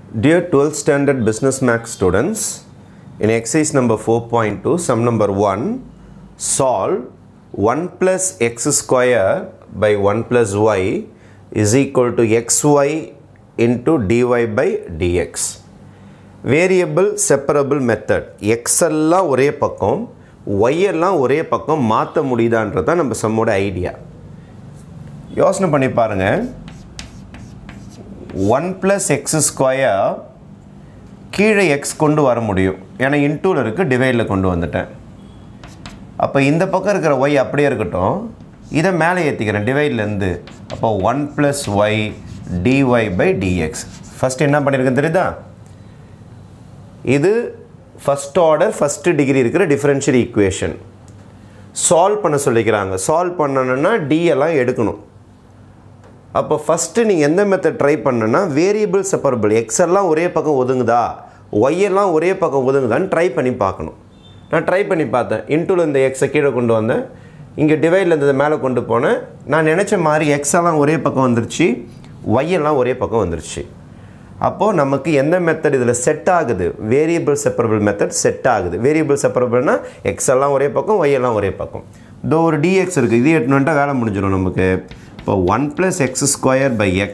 Dear 12th standard business maths students, in exercise number 4.2, sum number 1, solve 1 plus x square by 1 plus y is equal to xy into dy by dx. Variable separable method. X எல்லாம் ஒரே பக்கம், y எல்லாம் ஒரே பக்கம் மாற்ற முடியுதான்றது தான் நம்ம சம்மோட idea. யோசனை பண்ணி பாருங்க. 1 plus x square கீழே x கொண்டு வர முடியும். ஏன்னா இன்டூல இருக்கு, டிவைட்ல கொண்டு வந்துட்டேன். அப்போ இந்த பக்கம் இருக்கிற y அப்படியே இருக்கட்டும். இதை மேலே ஏற்றிக்கிறேன் டிவைட்ல இருந்து. அப்போ 1 plus y dy by dx. First என்ன பண்ணியிருக்கேன் தெரியுதா? இது ஃபர்ஸ்ட் ஆர்டர் ஃபர்ஸ்ட் டிகிரி இருக்கிற டிஃபரன்ஷியல் ஈக்குவேஷன். சால்வ் பண்ண சொல்லிக்கிறாங்க. சால்வ் பண்ணணும்னா d எல்லாம் எடுக்கணும். அப்போ ஃபஸ்ட்டு நீங்கள் எந்த மெத்தட் ட்ரை பண்ணனா வேரியபிள் செப்பரபிள் எக்ஸ் எல்லாம் ஒரே பக்கம் ஒதுங்குதா, ஒய் எல்லாம் ஒரே பக்கம் ஒதுங்குதான்னு ட்ரை பண்ணி பார்க்கணும். நான் ட்ரை பண்ணி பார்த்தேன். இன்டூவில் இந்த எக்ஸை கீழே கொண்டு வந்தேன், இங்கே டிவைடில் இருந்ததை மேலே கொண்டு போனேன். நான் நினச்ச மாதிரி எக்ஸ் எல்லாம் ஒரே பக்கம் வந்துருச்சு, ஒய் எல்லாம் ஒரே பக்கம் வந்துருச்சு. அப்போது நமக்கு எந்த மெத்தட் இதில் செட் ஆகுது? வேரியபிள் செப்பரபிள் மெத்தட் செட் ஆகுது. வேரியபிள் செப்பரபிள்னா எக்ஸ் எல்லாம் ஒரே பக்கம், ஒய் எல்லாம் ஒரே பக்கம். இதோ ஒரு டிஎக்ஸ் இருக்குது, இது எட்டுனா வேலை முடிஞ்சிடும் நமக்கு. இப்போ 1 plus x square by x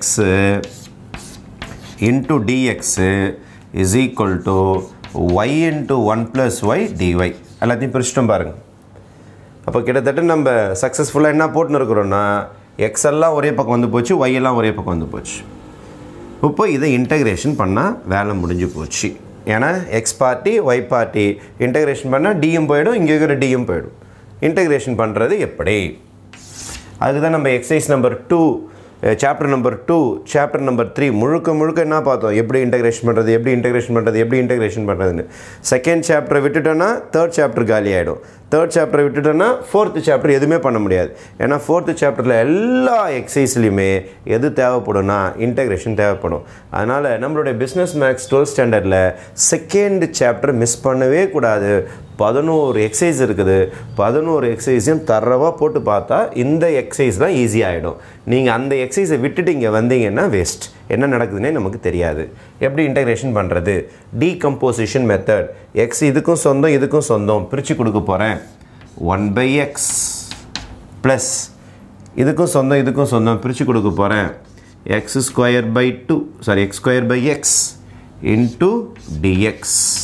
into dx is equal to y into 1 plus y dy. எல்லாத்தையும் பிரிச்சிட்டோம் பாருங்க. அப்போ கிட்டத்தட்ட நம்ம சக்ஸஸ்ஃபுல்லாக என்ன போட்டுன்னு இருக்கிறோன்னா எக்ஸ் எல்லாம் ஒரே பக்கம் வந்து போச்சு, y எல்லாம் ஒரே பக்கம் வந்து போச்சு. இப்போ இதை இன்டகிரேஷன் பண்ணால் வேலை முடிஞ்சு போச்சு. ஏன்னா x party y party integration பண்ணால் டியும் போயிடும், இங்கே இருக்கிற டியும் போயிடும். இன்டகிரேஷன் பண்ணுறது எப்படி? அதுக்கு தான் நம்ம exercise number 2, chapter number 2, chapter number 3 முழுக்க என்ன பார்த்தோம்? எப்படி இன்டகிரேஷன் பண்ணுறதுன்னு. செகண்ட் சாப்டரை விட்டுட்டோன்னா தேர்ட் சாப்டர் காலி ஆகிடும். தேர்ட் சாப்டரை விட்டுட்டோன்னா ஃபோர்த்து சாப்டர் எதுவுமே பண்ண முடியாது. ஏன்னா ஃபோர்த்து சாப்டரில் எல்லா எக்ஸசைஸ்லையுமே எது தேவைப்படும்னா இன்டகிரேஷன் தேவைப்படும். அதனால் நம்மளுடைய பிஸ்னஸ் மேக்ஸ் 12th ஸ்டாண்டர்டில் செகண்ட் சாப்டர் மிஸ் பண்ணவே கூடாது. 11 எக்ஸசைஸ் இருக்குது. 11 எக்ஸசைஸையும் தரவாக போட்டு பார்த்தா இந்த எக்ஸசைஸ் தான் ஈஸியாகிடும். நீங்கள் அந்த எக்ஸசைஸை விட்டுட்டு இங்கே வந்தீங்கன்னா வேஸ்ட். என்ன நடக்குதுன்னே நமக்கு தெரியாது. எப்படி இன்டகிரேஷன் பண்ணுறது? Decomposition method. எக்ஸ் இதுக்கும் சொந்தம் இதுக்கும் சொந்தம் பிரித்து கொடுக்க போகிறேன். 1/x ப்ளஸ் இதுக்கும் சொந்தம் இதுக்கும் சொந்தம் பிரித்து கொடுக்க போகிறேன். x square by 2 x square by x into dx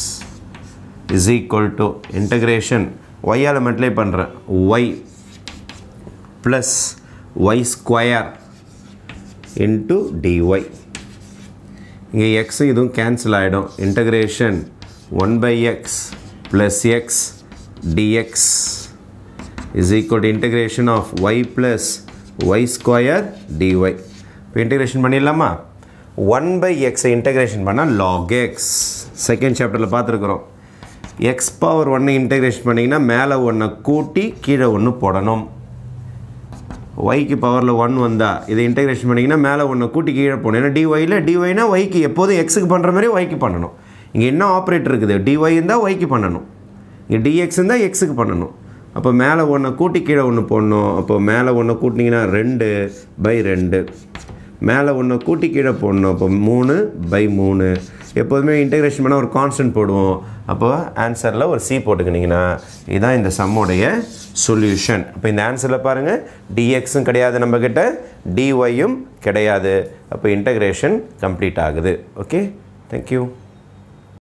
is equal to integration y ஆல் மல்டிப்ளை பண்ணுறேன், y plus y square into dy. இங்கே x இதுவும் கேன்சல் ஆகிடும். Integration 1/x plus x dx is equal to integration of y plus y square dy. இப்போ integration பண்ணிடலாமா? 1/x integration பண்ணால் log x. Second சாப்டரில் பார்த்துருக்குறோம். x பவர் 1 இன்டகிரேஷன் பண்ணிங்கன்னா மேலே 1 கூட்டி கீழே 1 போடணும். yக்கு பவரில் 1 வந்தால் இதை இன்டகிரேஷன் பண்ணிங்கன்னா மேலே 1 கூட்டி கீழே போடணும். ஏன்னா dyனா yக்கு எப்போதும் xக்கு பண்ணுற மாதிரி yக்கு பண்ணணும். இங்கே என்ன ஆப்ரேட்டர் இருக்குது? dy இருந்தால் yக்கு பண்ணணும், இங்கே dx இருந்தால் xக்கு பண்ணணும். அப்போ மேலே 1 கூட்டி கீழே 1 போடணும். அப்போ மேலே 1 கூட்டினீங்கன்னா 2/2, மேலே 1 கூட்டி கீழே போடணும். அப்போ 3/3. எப்போதுமே இன்டகிரேஷன் பண்ணால் ஒரு கான்ஸ்டன்ட் போடுவோம். அப்போ ஆன்சரில் ஒரு சி போட்டுக்கிட்டிங்கன்னா இதுதான் இந்த சம்மோடைய சொல்யூஷன். அப்போ இந்த ஆன்சரில் பாருங்கள், டிஎக்ஸும் கிடையாது நம்மக்கிட்ட, டிஒய்யும் கிடையாது. அப்போ இன்டகிரேஷன் கம்ப்ளீட் ஆகுது. Okay, thank you.